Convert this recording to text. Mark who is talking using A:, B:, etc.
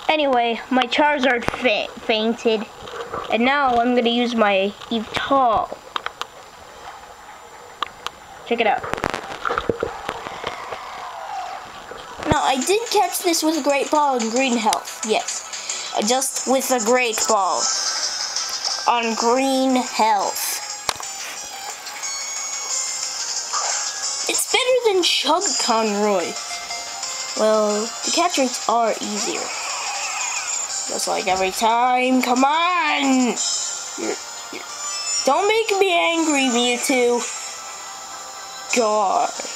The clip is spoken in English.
A: Anyway, my Charizard fainted. And now I'm gonna use my Yveltal. Check it out. Now, I did catch this with a Great Ball on Green Health. Yes. Just with a Great Ball on Green Health. It's better than Chug Conroy. Well, the catch rates are easier. Just like every time. Come on! Don't make me angry, Mewtwo. God.